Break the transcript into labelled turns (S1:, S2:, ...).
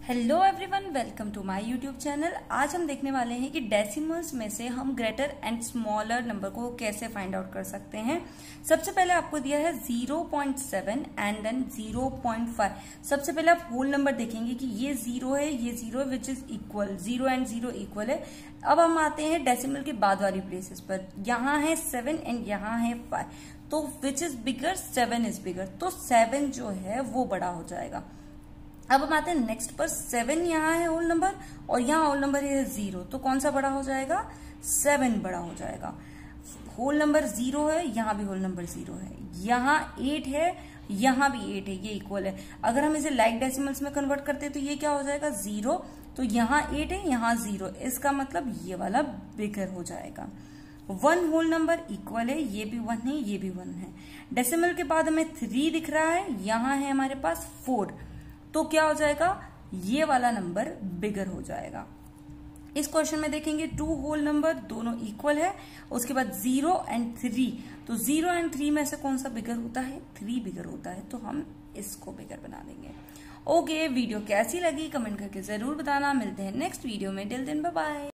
S1: Hello everyone, welcome to my YouTube channel. आज हम देखने वाले हैं कि डेसिमल्स में से हम ग्रेटर एंड स्मॉलर नंबर को कैसे फाइंड आउट कर सकते हैं। सबसे पहले आपको दिया है 0.7 एंड देन 0.5। सबसे पहले आप होल नंबर देखेंगे कि ये 0 है, ये 0 है, which is equal, 0 and 0 equal है। अब हम आते हैं डेसिमल के बाद वाली प्लेसेस पर। यहाँ है 7 एंड यहाँ है 5, तो which is bigger, 7 is bigger, तो 7 जो है वो बड़ा हो जाएगा। अब हम आते हैं नेक्स्ट पर। 7 यहाँ है होल नंबर और यहाँ होल नंबर है 0, तो कौन सा बड़ा हो जाएगा? 7 बड़ा हो जाएगा। होल नंबर 0 है, यहाँ भी होल नंबर 0 है, यहाँ 8 है, यहाँ भी 8 है, ये इक्वल है। अगर हम इसे लाइक डेसिमल्स में कन्वर्ट करते हैं तो ये क्या हो जाएगा? 0, तो यहाँ 8 है, यहाँ 0, इसका मतलब ये वाला बिगर हो जाएगा। 1 होल नंबर इक्वल है, ये भी 1 है, ये भी 1 है। डेसिमल के बाद हमें 3 दिख रहा है, यहाँ है हमारे पास 4, तो क्या हो जाएगा? ये वाला नंबर बिगर हो जाएगा। इस क्वेश्चन में देखेंगे 2 होल नंबर दोनों इक्वल है, उसके बाद 0 एंड 3, तो 0 एंड 3 में से कौन सा बिगर होता है? 3 बिगर होता है, तो हम इसको बिगर बना देंगे। ओके, वीडियो कैसी लगी कमेंट करके जरूर बताना। मिलते हैं नेक्स्ट वीडियो में। Till then bye bye.